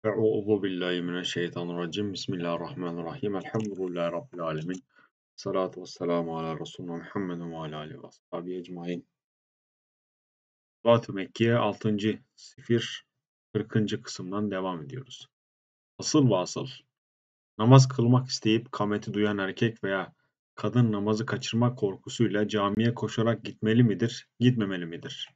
Euzu billahi mineşşeytanirracim. Bismillahirrahmanirrahim. Elhamdülillahi Rabbil alemin. Salatu vesselamu ala Resulina Muhammedin ve ala alihi ve ashabihi ecmaîn. Fuat-ı Mekke'ye 6. sefir 40. kısımdan devam ediyoruz. Asıl ve asıl. Namaz kılmak isteyip kameti duyan erkek veya kadın namazı kaçırmak korkusuyla camiye koşarak gitmeli midir, gitmemeli midir?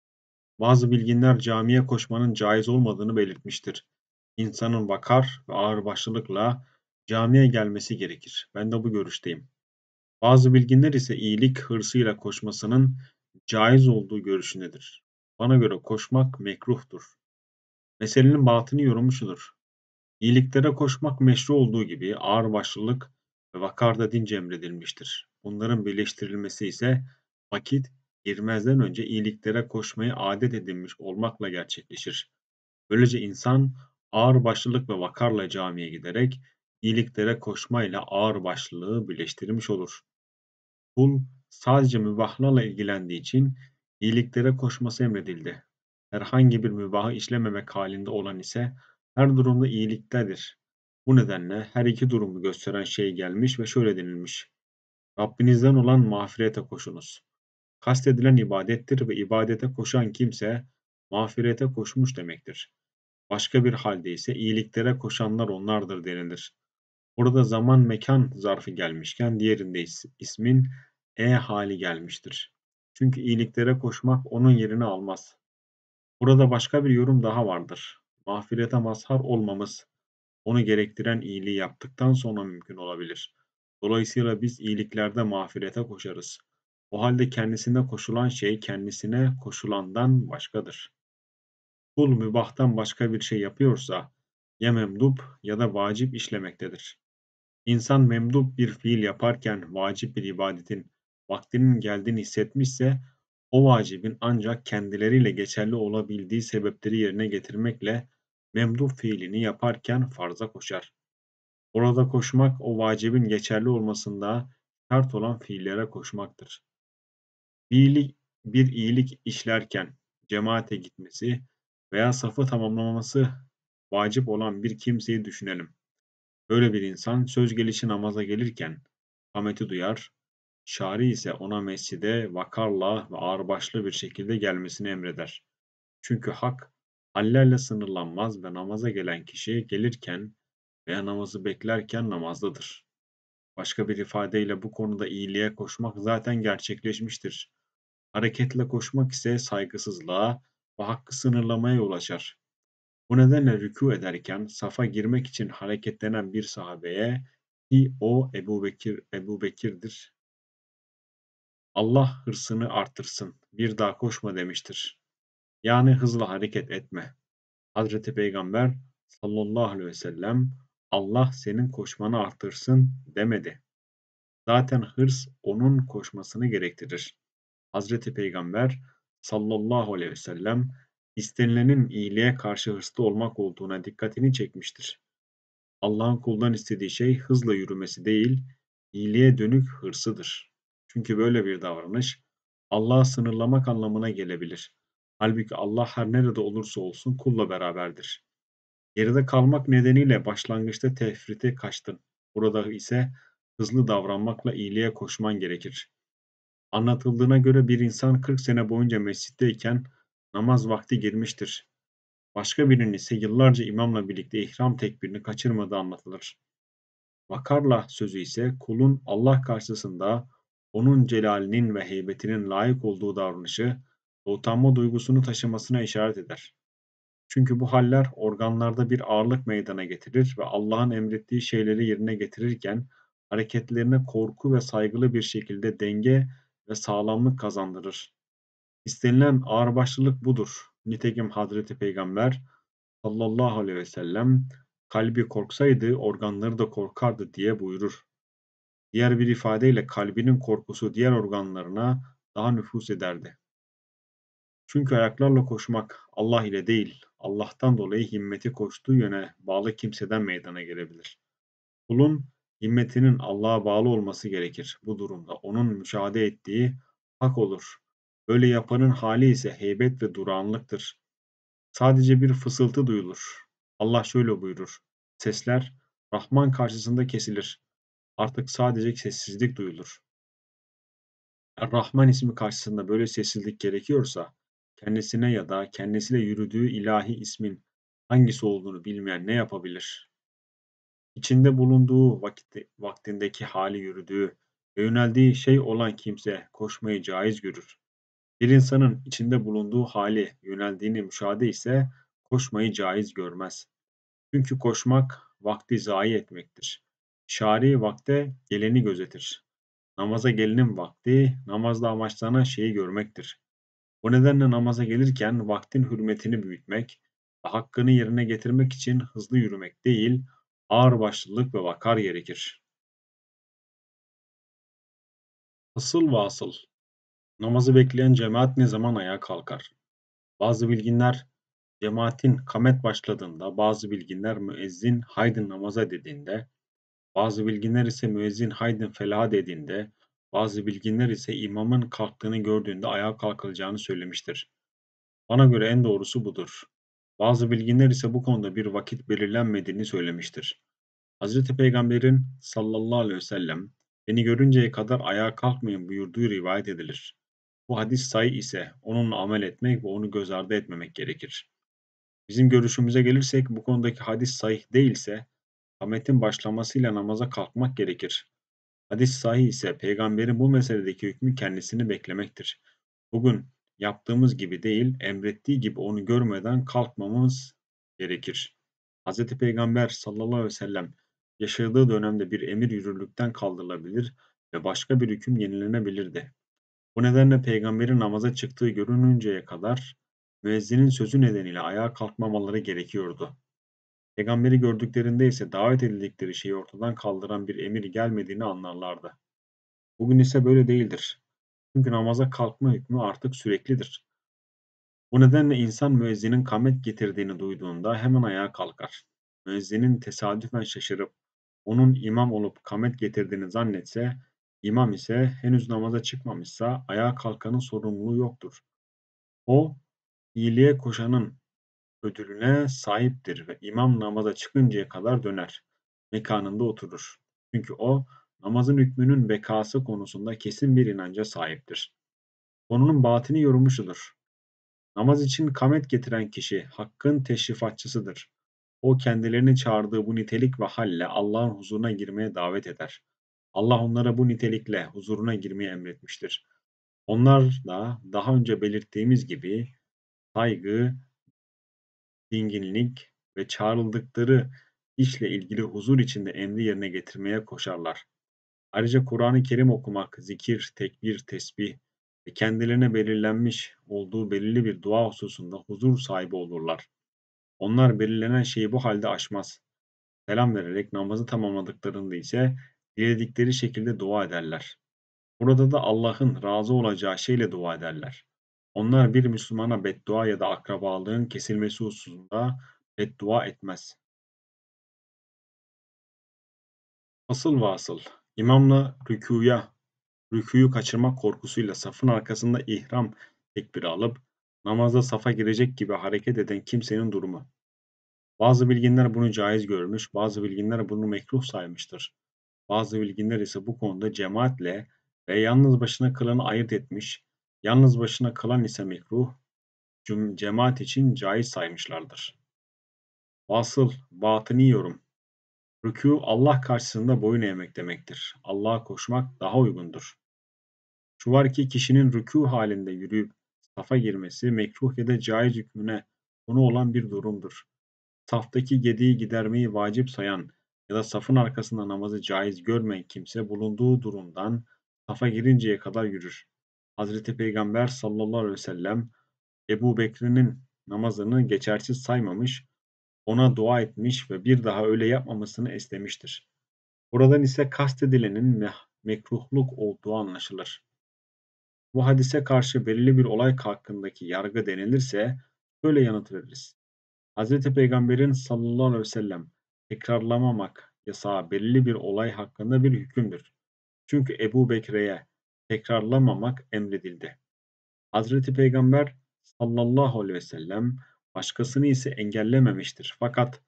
Bazı bilginler camiye koşmanın caiz olmadığını belirtmiştir. İnsanın vakar ve ağırbaşlılıkla camiye gelmesi gerekir. Ben de bu görüşteyim. Bazı bilginler ise iyilik hırsıyla koşmasının caiz olduğu görüşündedir. Bana göre koşmak mekruhtur. Meselenin batını yorumu şudur. İyiliklere koşmak meşru olduğu gibi ağırbaşlılık ve vakar da dince emredilmiştir. Bunların birleştirilmesi ise vakit girmezden önce iyiliklere koşmayı adet edinmiş olmakla gerçekleşir. Böylece insan ağırbaşlılık ve vakarla camiye giderek iyiliklere koşmayla ağırbaşlılığı birleştirmiş olur. Kul sadece mübahlarla ilgilendiği için iyiliklere koşması emredildi. Herhangi bir mübahı işlememek halinde olan ise her durumda iyiliktedir. Bu nedenle her iki durumu gösteren şey gelmiş ve şöyle denilmiş. Rabbinizden olan mağfirete koşunuz. Kastedilen ibadettir ve ibadete koşan kimse mağfirete koşmuş demektir. Başka bir halde ise iyiliklere koşanlar onlardır denilir. Burada zaman mekan zarfı gelmişken diğerinde ismin hali gelmiştir. Çünkü iyiliklere koşmak onun yerini almaz. Burada başka bir yorum daha vardır. Mağfirete mazhar olmamız onu gerektiren iyiliği yaptıktan sonra mümkün olabilir. Dolayısıyla biz iyiliklerde mağfirete koşarız. O halde kendisine koşulan şey kendisine koşulandan başkadır. Kul mübahtan başka bir şey yapıyorsa ya memdup ya da vacip işlemektedir. İnsan memdup bir fiil yaparken vacip bir ibadetin vaktinin geldiğini hissetmişse o vacibin ancak kendileriyle geçerli olabildiği sebepleri yerine getirmekle memdup fiilini yaparken farza koşar. Orada koşmak o vacibin geçerli olmasında şart olan fiillere koşmaktır. Bir iyilik işlerken cemaate gitmesi veya safı tamamlaması vacip olan bir kimseyi düşünelim. Böyle bir insan söz gelişi namaza gelirken kameti duyar, şari ise ona mescide vakarla ve ağırbaşlı bir şekilde gelmesini emreder. Çünkü hak hallerle sınırlanmaz ve namaza gelen kişi gelirken veya namazı beklerken namazdadır. Başka bir ifadeyle bu konuda iyiliğe koşmak zaten gerçekleşmiştir. Hareketle koşmak ise saygısızlığa ve hakkı sınırlamaya yol açar. Bu nedenle rükû ederken safa girmek için hareketlenen bir sahabeye ki o Ebu Bekir'dir. Allah hırsını artırsın, bir daha koşma demiştir. Yani hızlı hareket etme. Hazreti Peygamber sallallahu aleyhi ve sellem Allah senin koşmanı artırsın demedi. Zaten hırs onun koşmasını gerektirir. Hazreti Peygamber sallallahu aleyhi ve sellem istenilenin iyiliğe karşı hırslı olmak olduğuna dikkatini çekmiştir. Allah'ın kuldan istediği şey hızla yürümesi değil, iyiliğe dönük hırsıdır. Çünkü böyle bir davranış Allah'ı sınırlamak anlamına gelebilir. Halbuki Allah her nerede olursa olsun kulla beraberdir. Geride kalmak nedeniyle başlangıçta tefrite kaçtın. Burada ise hızlı davranmakla iyiliğe koşman gerekir. Anlatıldığına göre bir insan 40 sene boyunca mescitteyken namaz vakti girmiştir. Başka birinin ise yıllarca imamla birlikte ihram tekbirini kaçırmadığı anlatılır. Vakarla sözü ise kulun Allah karşısında onun celalinin ve heybetinin layık olduğu davranışı ve utanma duygusunu taşımasına işaret eder. Çünkü bu haller organlarda bir ağırlık meydana getirir ve Allah'ın emrettiği şeyleri yerine getirirken hareketlerine korku ve saygılı bir şekilde denge ve sağlamlık kazandırır. İstenilen ağırbaşlılık budur. Nitekim Hazreti Peygamber sallallahu aleyhi ve sellem kalbi korksaydı organları da korkardı diye buyurur. Diğer bir ifadeyle kalbinin korkusu diğer organlarına daha nüfuz ederdi. Çünkü ayaklarla koşmak Allah ile değil, Allah'tan dolayı himmeti koştuğu yöne bağlı kimseden meydana gelebilir. Kulun himmetinin Allah'a bağlı olması gerekir. Bu durumda onun müşahede ettiği hak olur. Böyle yapanın hali ise heybet ve durağanlıktır. Sadece bir fısıltı duyulur. Allah şöyle buyurur: Sesler Rahman karşısında kesilir. Artık sadece sessizlik duyulur. Er-Rahman ismi karşısında böyle sessizlik gerekiyorsa, kendisine ya da kendisiyle yürüdüğü ilahi ismin hangisi olduğunu bilmeyen ne yapabilir? İçinde bulunduğu vaktindeki hali yürüdüğü ve yöneldiği şey olan kimse koşmayı caiz görür. Bir insanın içinde bulunduğu hali yöneldiğini müşahede ise koşmayı caiz görmez. Çünkü koşmak vakti zayi etmektir. Şari vakte geleni gözetir. Namaza gelenin vakti, namazda amaçlanan şeyi görmektir. Bu nedenle namaza gelirken vaktin hürmetini büyütmek ve hakkını yerine getirmek için hızlı yürümek değil, ağırbaşlılık ve vakar gerekir. Asıl ve asıl, namazı bekleyen cemaat ne zaman ayağa kalkar? Bazı bilginler cemaatin kamet başladığında, bazı bilginler müezzin haydin namaza dediğinde, bazı bilginler ise müezzin haydin felaha dediğinde, bazı bilginler ise imamın kalktığını gördüğünde ayağa kalkılacağını söylemiştir. Bana göre en doğrusu budur. Bazı bilginler ise bu konuda bir vakit belirlenmediğini söylemiştir. Hazreti Peygamber'in sallallahu aleyhi ve sellem beni görünceye kadar ayağa kalkmayın buyurduğu rivayet edilir. Bu hadis sahih ise onunla amel etmek ve onu göz ardı etmemek gerekir. Bizim görüşümüze gelirsek bu konudaki hadis sahih değilse kametin başlamasıyla namaza kalkmak gerekir. Hadis sahih ise peygamberin bu meseledeki hükmü kendisini beklemektir. Bugün yaptığımız gibi değil, emrettiği gibi onu görmeden kalkmamamız gerekir. Hz. Peygamber sallallahu aleyhi ve sellem yaşadığı dönemde bir emir yürürlükten kaldırılabilir ve başka bir hüküm yenilenebilirdi. Bu nedenle peygamberin namaza çıktığı görününceye kadar müezzinin sözü nedeniyle ayağa kalkmamaları gerekiyordu. Peygamberi gördüklerinde ise davet edildikleri şeyi ortadan kaldıran bir emir gelmediğini anlarlardı. Bugün ise böyle değildir. Çünkü namaza kalkma hükmü artık süreklidir. Bu nedenle insan müezzinin kâmet getirdiğini duyduğunda hemen ayağa kalkar. Müezzinin tesadüfen şaşırıp onun imam olup kâmet getirdiğini zannetse, imam ise henüz namaza çıkmamışsa ayağa kalkanın sorumluluğu yoktur. O, iyiliğe koşanın ödülüne sahiptir ve imam namaza çıkıncaya kadar döner, mekanında oturur. Çünkü o, namazın hükmünün bekası konusunda kesin bir inanca sahiptir. Konunun batini yorumuşudur. Namaz için kâmet getiren kişi hakkın teşrifatçısıdır. O kendilerini çağırdığı bu nitelik ve halle Allah'ın huzuruna girmeye davet eder. Allah onlara bu nitelikle huzuruna girmeyi emretmiştir. Onlar da daha önce belirttiğimiz gibi saygı, dinginlik ve çağrıldıkları işle ilgili huzur içinde emri yerine getirmeye koşarlar. Ayrıca Kur'an-ı Kerim okumak, zikir, tekbir, tesbih ve kendilerine belirlenmiş olduğu belirli bir dua hususunda huzur sahibi olurlar. Onlar belirlenen şeyi bu halde aşmaz. Selam vererek namazı tamamladıklarında ise diledikleri şekilde dua ederler. Burada da Allah'ın razı olacağı şeyle dua ederler. Onlar bir Müslümana beddua ya da akrabalığın kesilmesi hususunda beddua etmez. Asıl ve asıl, imamla rükûyu kaçırmak korkusuyla safın arkasında ihram tekbiri alıp namazda safa girecek gibi hareket eden kimsenin durumu. Bazı bilginler bunu caiz görmüş, bazı bilginler bunu mekruh saymıştır. Bazı bilginler ise bu konuda cemaatle ve yalnız başına kılanı ayırt etmiş, yalnız başına kılan ise mekruh, cemaat için caiz saymışlardır. Vasıl, batıni yorum. Rükû Allah karşısında boyun eğmek demektir. Allah'a koşmak daha uygundur. Şu var ki kişinin rükû halinde yürüyüp safa girmesi mekruh ya da caiz hükmüne konu olan bir durumdur. Saftaki gediği gidermeyi vacip sayan ya da safın arkasında namazı caiz görmeyen kimse bulunduğu durumdan safa girinceye kadar yürür. Hazreti Peygamber sallallahu aleyhi ve sellem Ebu Bekir'in namazını geçersiz saymamış, ona dua etmiş ve bir daha öyle yapmamasını istemiştir. Buradan ise kastedilenin mekruhluk olduğu anlaşılır. Bu hadise karşı belirli bir olay hakkındaki yargı denilirse şöyle yanıt veririz. Hazreti Peygamber'in sallallahu aleyhi ve sellem tekrarlamamak yasağı belirli bir olay hakkında bir hükümdür. Çünkü Ebu Bekir'e tekrarlamamak emredildi. Hazreti Peygamber sallallahu aleyhi ve sellem başkasını ise engellememiştir. Fakat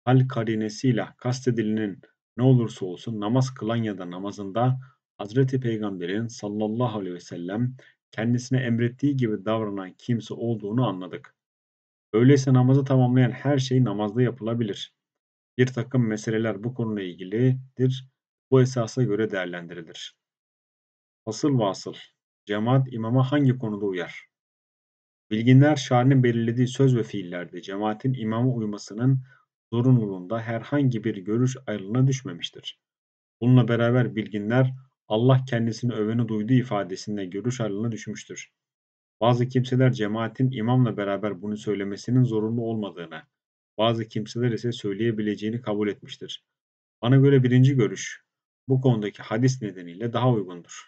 Hal karinesiyle kastedilenin ne olursa olsun namaz kılan ya da namazında Hazreti Peygamber'in sallallahu aleyhi ve sellem kendisine emrettiği gibi davranan kimse olduğunu anladık. Öyleyse namazı tamamlayan her şey namazda yapılabilir. Bir takım meseleler bu konuyla ilgilidir. Bu esasa göre değerlendirilir. Fasıl vasıl. Cemaat imama hangi konuda uyar? Bilginler şer'in belirlediği söz ve fiillerde cemaatin imama uymasının zorunluluğunda herhangi bir görüş ayrılığına düşmemiştir. Bununla beraber bilginler Allah kendisini öveni duyduğu ifadesinde görüş ayrılığına düşmüştür. Bazı kimseler cemaatin imamla beraber bunu söylemesinin zorunlu olmadığını, bazı kimseler ise söyleyebileceğini kabul etmiştir. Bana göre birinci görüş bu konudaki hadis nedeniyle daha uygundur.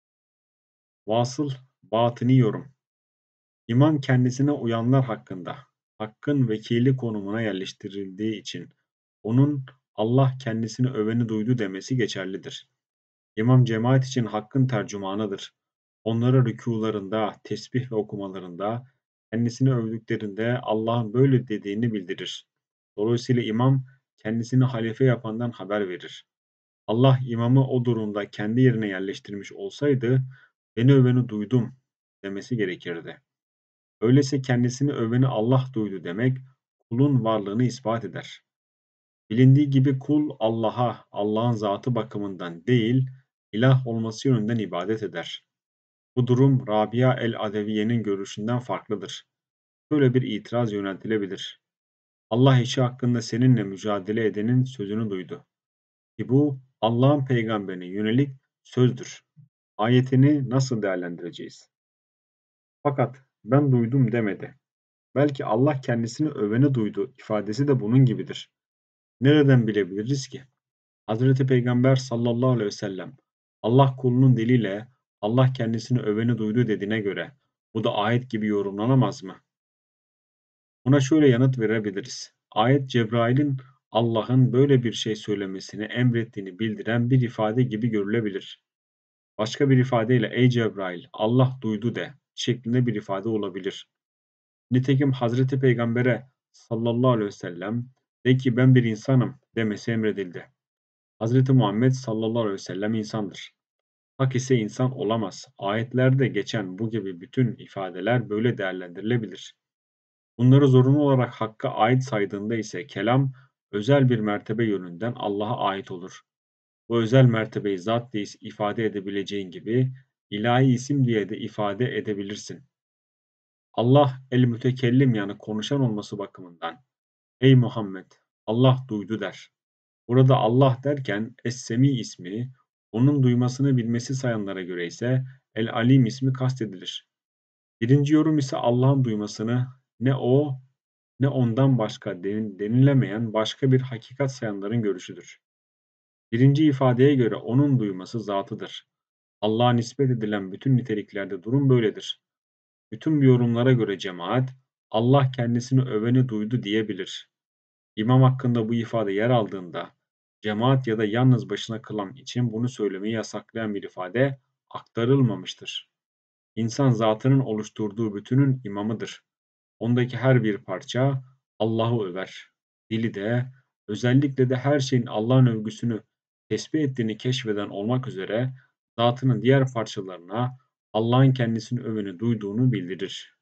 Vasıl, batıni yorum. İmam kendisine uyanlar hakkında hakkın vekili konumuna yerleştirildiği için onun Allah kendisini öveni duydu demesi geçerlidir. İmam cemaat için hakkın tercümanıdır. Onlara rükûlarında, tesbih ve okumalarında, kendisini övdüklerinde Allah'ın böyle dediğini bildirir. Dolayısıyla imam kendisini halife yapandan haber verir. Allah imamı o durumda kendi yerine yerleştirmiş olsaydı, beni öveni duydum demesi gerekirdi. Öyleyse kendisini öveni Allah duydu demek, kulun varlığını ispat eder. Bilindiği gibi kul Allah'a, Allah'ın zatı bakımından değil, ilah olması yönünden ibadet eder. Bu durum Rabia el-Adeviye'nin görüşünden farklıdır. Böyle bir itiraz yöneltilebilir. Allah işi hakkında seninle mücadele edenin sözünü duydu. Ki bu Allah'ın peygamberine yönelik sözdür. Ayetini nasıl değerlendireceğiz? Fakat ben duydum demedi. Belki Allah kendisini öveni duydu ifadesi de bunun gibidir. Nereden bilebiliriz ki? Hazreti Peygamber sallallahu aleyhi ve sellem Allah kulunun diliyle Allah kendisini öveni duydu dediğine göre bu da ayet gibi yorumlanamaz mı? Buna şöyle yanıt verebiliriz. Ayet Cebrail'in Allah'ın böyle bir şey söylemesini emrettiğini bildiren bir ifade gibi görülebilir. Başka bir ifadeyle ey Cebrail Allah duydu de şeklinde bir ifade olabilir. Nitekim Hazreti Peygamber'e sallallahu aleyhi ve sellem de ki ben bir insanım demesi emredildi. Hazreti Muhammed sallallahu aleyhi ve sellem insandır. Hak ise insan olamaz. Ayetlerde geçen bu gibi bütün ifadeler böyle değerlendirilebilir. Bunları zorunlu olarak Hakk'a ait saydığında ise kelam özel bir mertebe yönünden Allah'a ait olur. Bu özel mertebeyi zat diye ifade edebileceğin gibi ilahi isim diye de ifade edebilirsin. Allah el-mütekellim yani konuşan olması bakımından ey Muhammed Allah duydu der. Burada Allah derken Es-Semi ismi, onun duymasını bilmesi sayanlara göre ise El-Alim ismi kastedilir. Birinci yorum ise Allah'ın duymasını ne o ne ondan başka denilemeyen başka bir hakikat sayanların görüşüdür. Birinci ifadeye göre onun duyması zatıdır. Allah'a nispet edilen bütün niteliklerde durum böyledir. Bütün bu yorumlara göre cemaat, Allah kendisini öveni duydu diyebilir. İmam hakkında bu ifade yer aldığında, cemaat ya da yalnız başına kılan için bunu söylemeyi yasaklayan bir ifade aktarılmamıştır. İnsan zatının oluşturduğu bütünün imamıdır. Ondaki her bir parça Allah'ı över. Dili de, özellikle de her şeyin Allah'ın övgüsünü tesbih ettiğini keşfeden olmak üzere zatının diğer parçalarına Allah'ın kendisini öveni duyduğunu bildirir.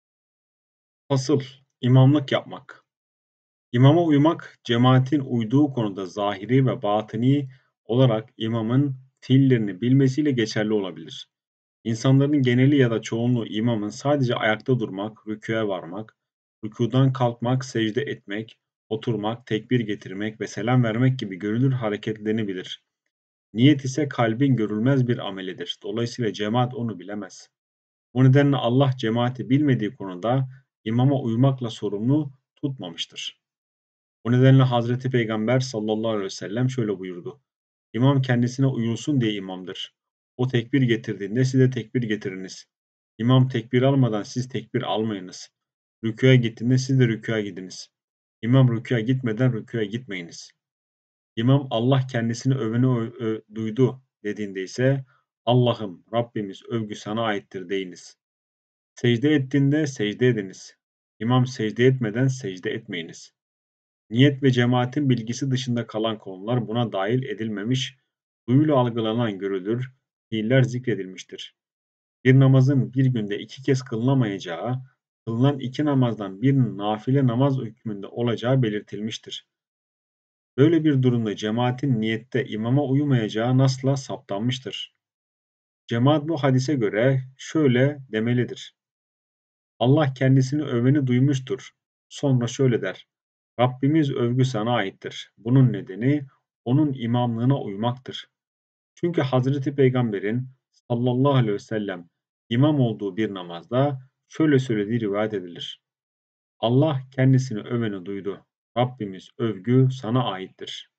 Fasıl, imamlık yapmak. İmama uymak, cemaatin uyduğu konuda zahiri ve batini olarak imamın fiillerini bilmesiyle geçerli olabilir. İnsanların geneli ya da çoğunluğu imamın sadece ayakta durmak, rükûya varmak, rükûdan kalkmak, secde etmek, oturmak, tekbir getirmek ve selam vermek gibi görülür hareketlerini bilir. Niyet ise kalbin görülmez bir amelidir. Dolayısıyla cemaat onu bilemez. Bu nedenle Allah cemaati bilmediği konuda imama uymakla sorumlu tutmamıştır. Bu nedenle Hazreti Peygamber sallallahu aleyhi ve sellem şöyle buyurdu. İmam kendisine uyulsun diye imamdır. O tekbir getirdiğinde siz de tekbir getiriniz. İmam tekbir almadan siz tekbir almayınız. Rükûya gittiğinde siz de rükûya gidiniz. İmam rükûya gitmeden rükûya gitmeyiniz. İmam Allah kendisini öveni duydu dediğinde ise Allah'ım Rabbimiz övgü sana aittir deyiniz. Secde ettiğinde secde ediniz. İmam secde etmeden secde etmeyiniz. Niyet ve cemaatin bilgisi dışında kalan konular buna dahil edilmemiş, duyuyla algılanan görülür, fiiller zikredilmiştir. Bir namazın bir günde 2 kez kılınamayacağı, kılınan 2 namazdan birinin nafile namaz hükmünde olacağı belirtilmiştir. Böyle bir durumda cemaatin niyette imama uymayacağı nasla saptanmıştır. Cemaat bu hadise göre şöyle demelidir: Allah kendisini öveni duymuştur. Sonra şöyle der: Rabbimiz övgü sana aittir. Bunun nedeni onun imamlığına uymaktır. Çünkü Hazreti Peygamber'in sallallahu aleyhi ve sellem imam olduğu bir namazda şöyle söylediği rivayet edilir: Allah kendisini öveni duydu. Rabbimiz övgü sana aittir.